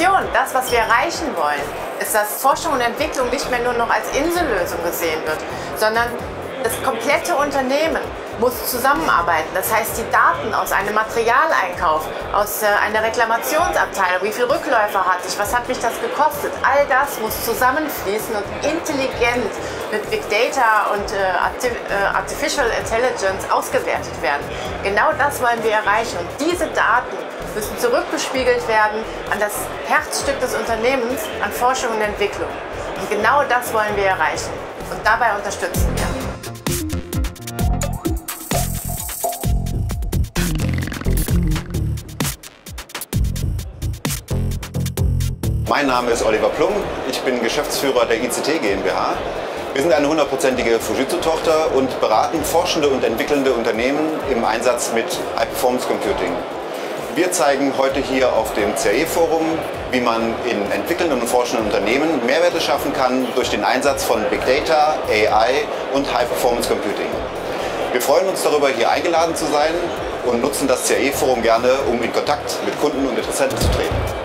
Vision, das, was wir erreichen wollen, ist, dass Forschung und Entwicklung nicht mehr nur noch als Insellösung gesehen wird, sondern das komplette Unternehmen muss zusammenarbeiten. Das heißt, die Daten aus einem Materialeinkauf, aus einer Reklamationsabteilung, wie viele Rückläufer hatte ich, was hat mich das gekostet, all das muss zusammenfließen und intelligent mit Big Data und Artificial Intelligence ausgewertet werden. Genau das wollen wir erreichen und diese Daten müssen zurückgespiegelt werden an das Herzstück des Unternehmens, an Forschung und Entwicklung. Und genau das wollen wir erreichen und dabei unterstützen wir. Mein Name ist Oliver Plum, ich bin Geschäftsführer der ICT GmbH. Wir sind eine 100%ige Fujitsu-Tochter und beraten forschende und entwickelnde Unternehmen im Einsatz mit High-Performance Computing. Wir zeigen heute hier auf dem CAE-Forum, wie man in entwickelnden und forschenden Unternehmen Mehrwerte schaffen kann durch den Einsatz von Big Data, AI und High-Performance Computing. Wir freuen uns darüber, hier eingeladen zu sein und nutzen das CAE-Forum gerne, um in Kontakt mit Kunden und Interessenten zu treten.